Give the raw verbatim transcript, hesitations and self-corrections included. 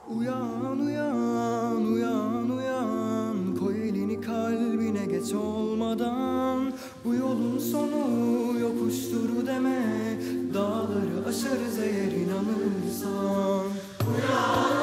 Uyan uyan uyan uyan, koy elini kalbine geç olmadan. Bu yolun sonu yokuştur deme, dağları aşarız eğer inanırsan. Uyan